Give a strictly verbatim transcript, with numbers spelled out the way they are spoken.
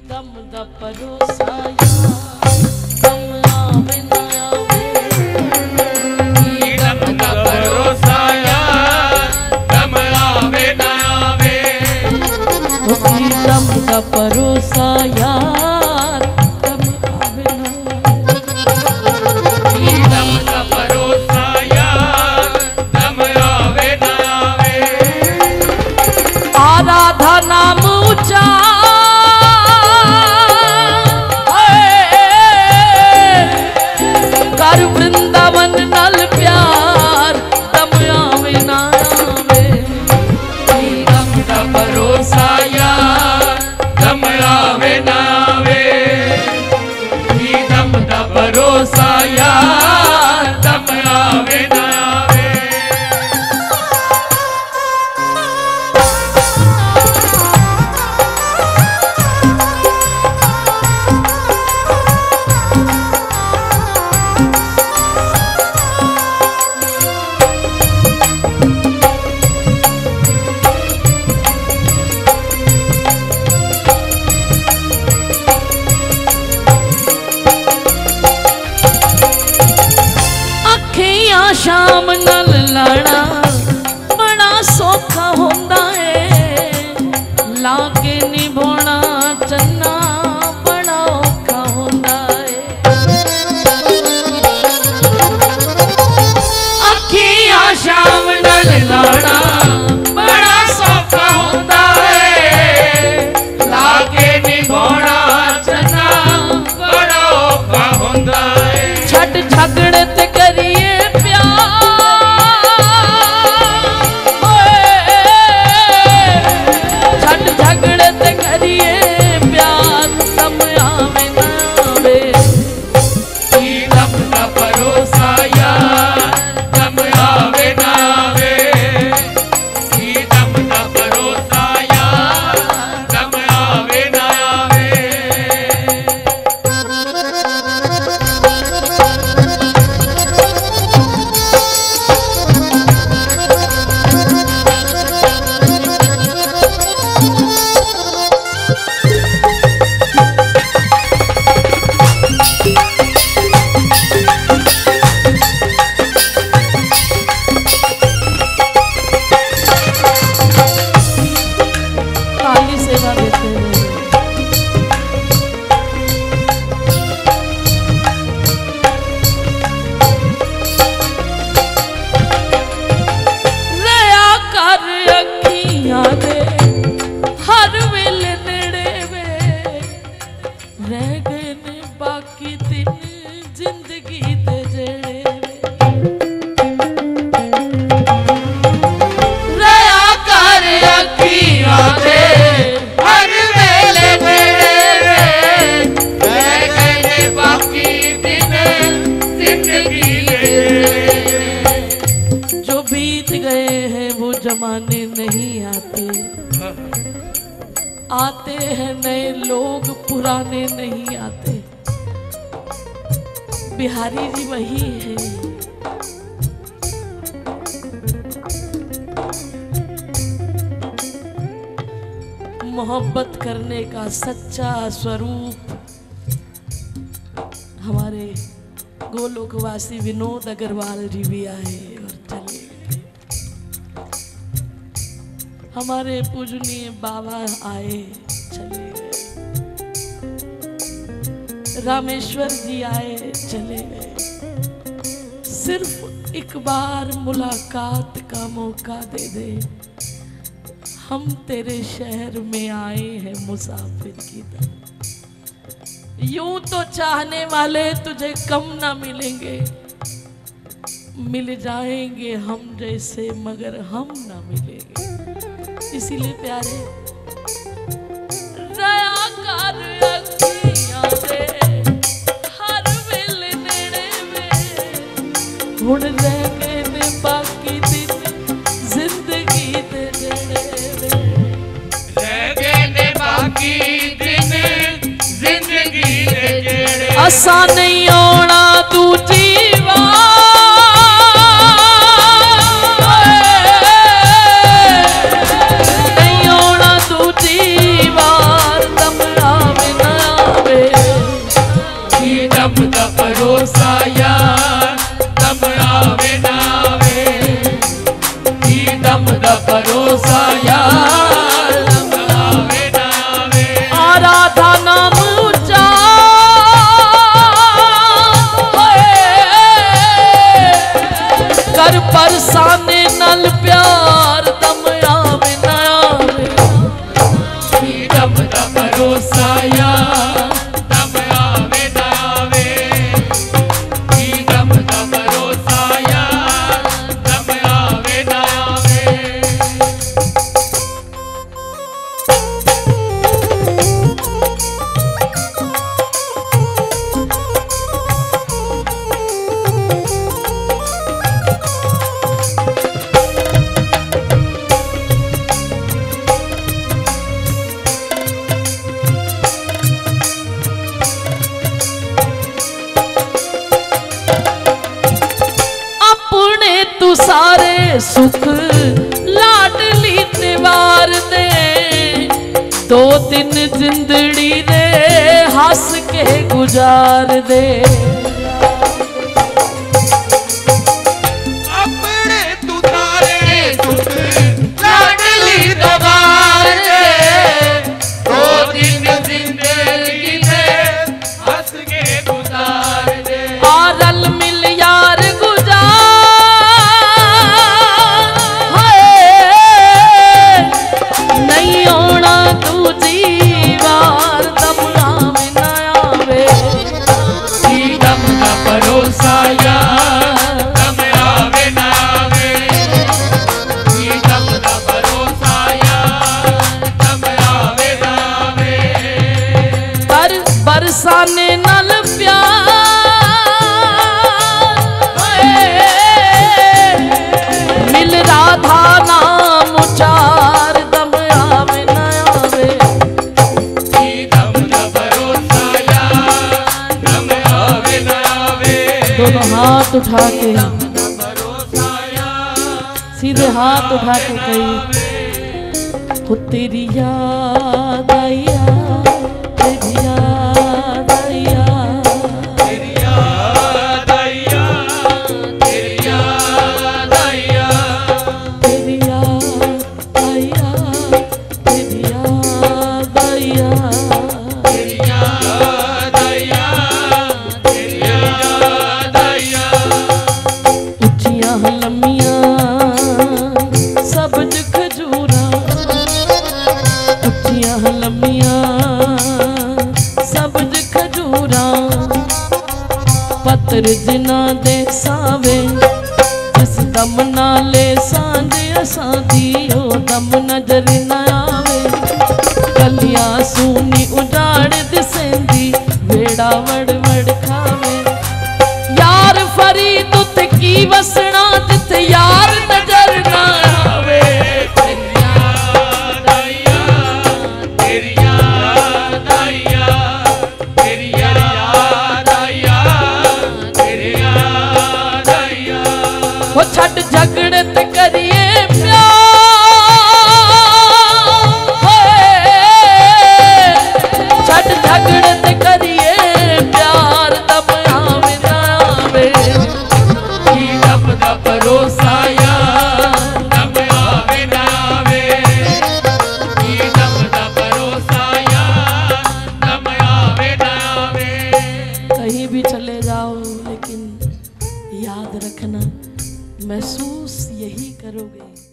दम दा परोसा दम आवे ना आवे दम दा परोसा दम आवे ना आवे दम दा परोसा यार दम आवे ना दम दा परोसा यार दम आवे ना आवे आराधा नाम ऊंचा कर वृंदावन नल प्यार दम आवे ना आवे दम दा परोसा यार दम आवे ना आवे दम दा परोसा यार दम आवे ना आवे शाम नल लाना बड़ा सौखा होंदा है लाके निभाना चन्ना बड़ा औखा होंदा है अखियां शाम नल लाना बड़ा सौखा होंदा है लाके निभाना चन्ना बड़ा औखा होंदा है छट झगड़े ते करिए जमाने नहीं आते आते हैं नए लोग पुराने नहीं आते बिहारी जी वही है मोहब्बत करने का सच्चा स्वरूप हमारे गोलोकवासी विनोद अग्रवाल जी भी आए और चले हमारे पूजनीय बाबा आए चले गए रामेश्वर जी आए चले गए सिर्फ एक बार मुलाकात का मौका दे दे हम तेरे शहर में आए हैं मुसाफिर की तरह यूं तो चाहने वाले तुझे कम ना मिलेंगे मिल जाएंगे हम जैसे मगर हम ना मिलेंगे इसीलिए प्यारे रया कर अखियां दे हर वेले नेड़े में हुण रह गए ने बाकी दिन जिंदगी दे नेड़े में रह गए ने बाकी दिन जिंदगी दे नेड़े असा नहीं आना दूजी वार नहीं आना दूजी वार दम आवे भरोसा यार दम आवे न आवे की दम दा भरोसा यार दम आवे न आवे तू सारे सुख लाडली त्योहार दे दो दिन जिंदड़ी दे हंस के गुजार दे अपने तू सारे सुख लाडली त्योहार दे दो दिन जिंदगी दे हंस के गुजार दे और रल मिल यार भरोसा यार दम आवे न आवे की दम दा भरोसा यार दम आवे न आवे पर बरसाने नल प्यार मिल राधा नाम उचार दम आवे न आवे की दम दा भरोसा यार दम आवे न आवे दोनों हाथ उठा के सीधे हाथ उठा के कही हो तेरी याद आइया तेरी याद आइया तेरी याद आइया तेरी याद आइया तेरी याद आइया तेरी याद आइया तेरी याद आइया तेरी याद आइया उच्चियां लम्मियां सबज खजूरा उच्चियां लम्मियां सबज खजूरा पत्थर जिना दे सावे जिस दम नाले सांझे असां दी ओ दम नजर न आवे गलियां सूनी उजाड़ दिसेंदी वेड़ा वड़ वड़ खावे यार फरीद उते की वसना जिथे यार नजर न आवे तेरी याद आइया तेरी याद आइया तेरी याद आइया तेरी याद आइया हो छट झगड़े ते करिए प्यार छट झगड़े ते करिए प्यार दम आवे न आवे की दम दा भरोसा यार दम आवे न आवे की दम दा भरोसा यार दम आवे न आवे कहीं भी चले जाओ लेकिन याद रखना महसूस यही करोगे।